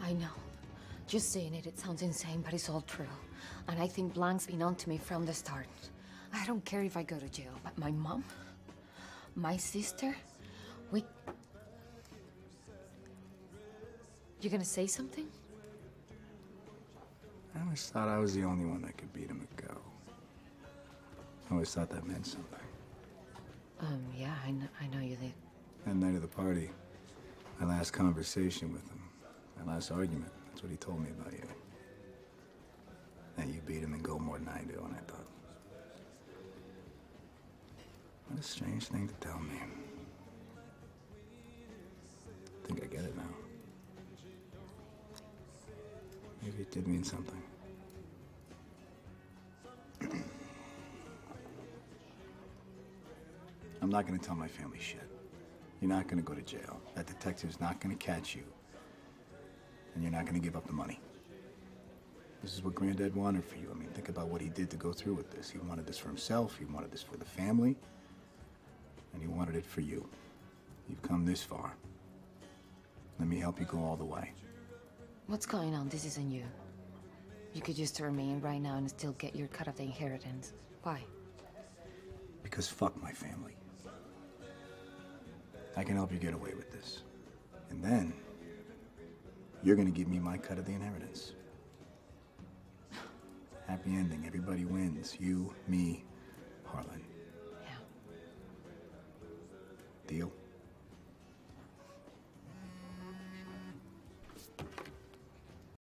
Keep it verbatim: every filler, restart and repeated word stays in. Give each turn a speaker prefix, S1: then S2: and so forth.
S1: I know. Just saying it, it sounds insane, but it's all true. And I think Blank's been on to me from the start. I don't care if I go to jail, but my mom, my sister, we... You gonna say something?
S2: I always thought I was the only one that could beat him at go. I always thought that meant something.
S1: Um, yeah, I, kn I know you did.
S2: That night of the party, my last conversation with him, my last argument, that's what he told me about you. That you beat him in go more than I do, and I thought, what a strange thing to tell me. I think I get it now. Maybe it did mean something. I'm not gonna tell my family shit. You're not gonna go to jail. That detective's not gonna catch you. And you're not gonna give up the money. This is what Granddad wanted for you. I mean, think about what he did to go through with this. He wanted this for himself, he wanted this for the family, and he wanted it for you. You've come this far. Let me help you go all the way.
S1: What's going on? This isn't you. You could just turn me in right now and still get your cut of the inheritance. Why?
S2: Because fuck my family. I can help you get away with this. And then, you're gonna give me my cut of the inheritance. Happy ending. Everybody wins. You, me, Harlan.